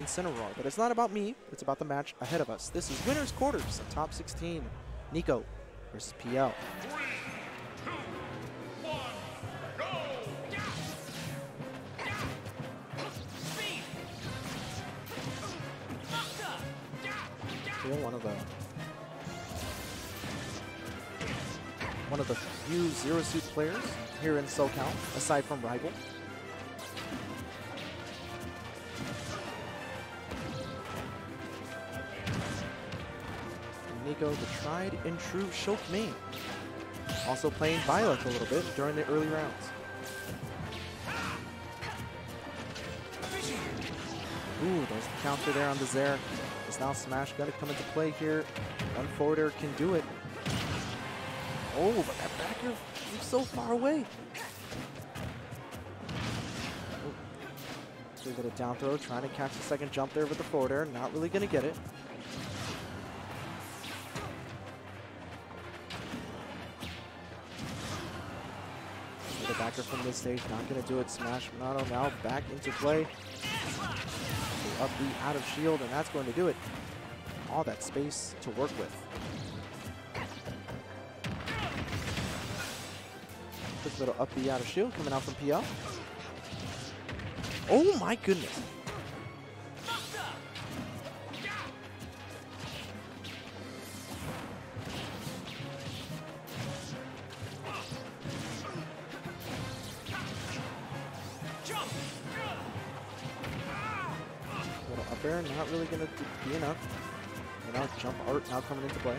Incineroar. But it's not about me. It's about the match ahead of us. This is Winners Quarters, a top 16. Nicko versus PL. 3, 2, 1, go! PL, one of the few Zero Suit players here in SoCal, aside from Rival. Nicko, the tried and true Shulk main. Also playing Violet a little bit during the early rounds. Ooh, there's the counter there on the Zair. Is now Smash gonna come into play here? One forward air can do it. Oh, but that back air is so far away. So we got a down throw, trying to catch the second jump there with the forward air. Not really gonna get it. The backer from this stage, not gonna do it. Smash Monado now back into play. The up B out of shield, and that's going to do it. All that space to work with. Quick little up B out of shield coming out from PL. Oh my goodness. Little up air, not really going to be enough. And now jump art now coming into play.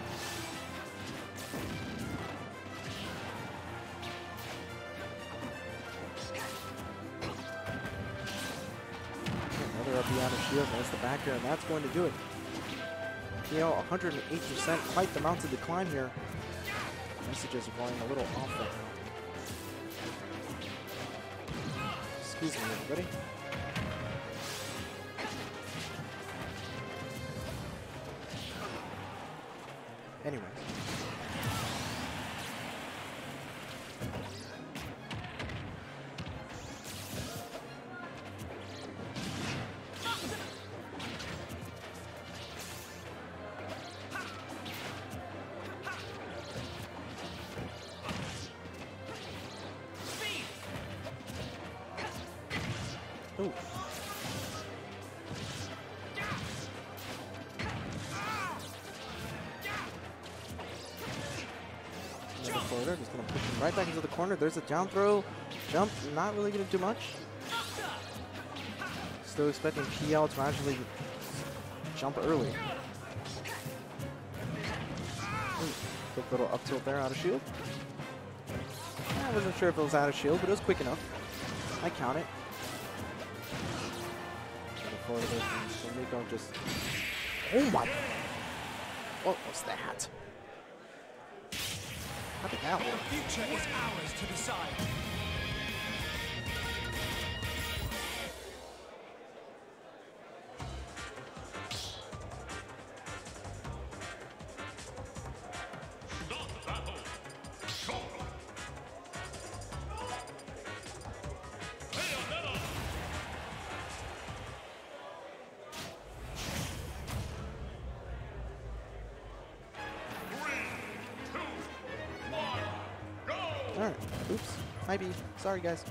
Another up B out of shield, there's the back air, and that's going to do it. PL 108%, quite the amount to decline here. Messages are going a little off right now. Excuse me, everybody. Anyway. Ooh. Forward, just going to push him right back into the corner. There's a down throw. Jump, not really going to do much. Still expecting PL to actually jump early. Ooh, quick little up tilt there out of shield. I wasn't sure if it was out of shield, but it was quick enough. I count it. Forward so Nicko just... Oh my... What was that? How did that work? The future is ours to decide. Stop battle. Shulk. Alright, oops. Hi B. Sorry guys.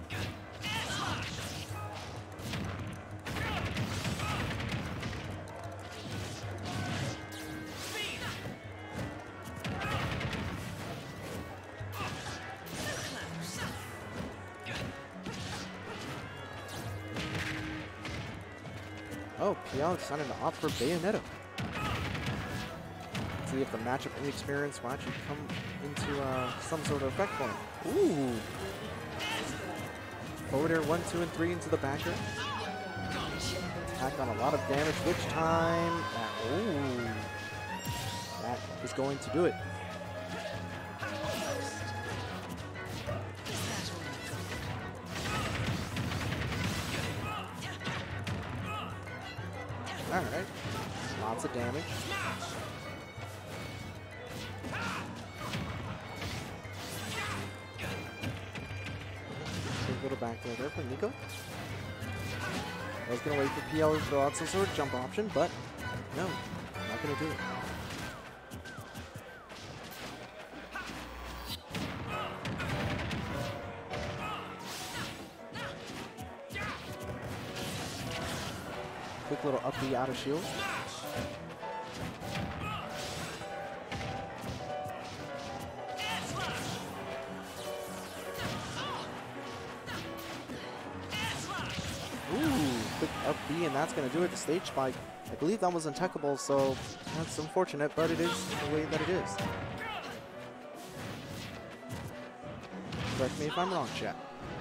Oh, PL decided to opt for Bayonetta. See if the matchup inexperience will actually come into some sort of effect for him. Ooh! Forward air 1, 2, and 3 into the backer. Attack on a lot of damage. Which time? Ooh! That is going to do it. Alright. Lots of damage. Big little back throw there from Nicko. I was going to wait for PL to throw out some sort of jump option, but no, not going to do it. Quick little up B out of shield. Quick up B, and that's going to do it. The stage spike. I believe that was untechable, so that's unfortunate, but it is the way that it is. Correct me if I'm wrong, chat.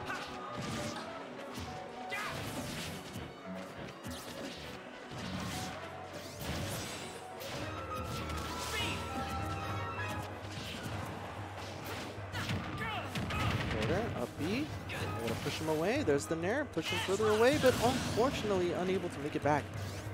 Up B. I'm going to push him away. There's the Nair. Push him further away, but unfortunately unable to make it back.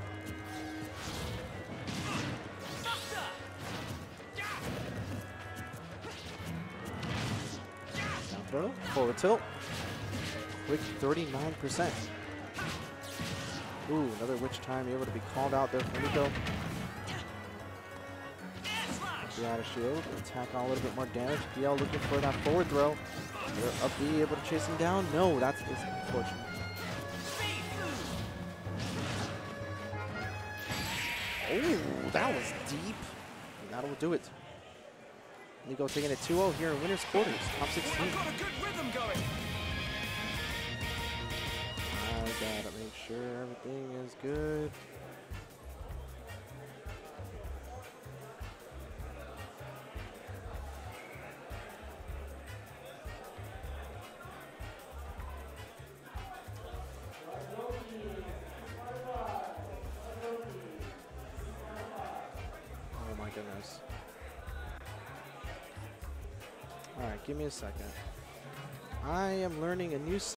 Down throw. Forward tilt. Quick 39%. Ooh, another witch time able to be called out there from Nicko. Out of shield, attack on a little bit more damage. PL looking for that forward throw. Up B able to chase him down. No, that's unfortunate. Oh, that was deep. And that'll do it. Nicko taking it 2-0 here in winners quarters, top 16. I've got a good rhythm going. I gotta make sure everything is good. Goodness. All right, give me a second. I am learning a new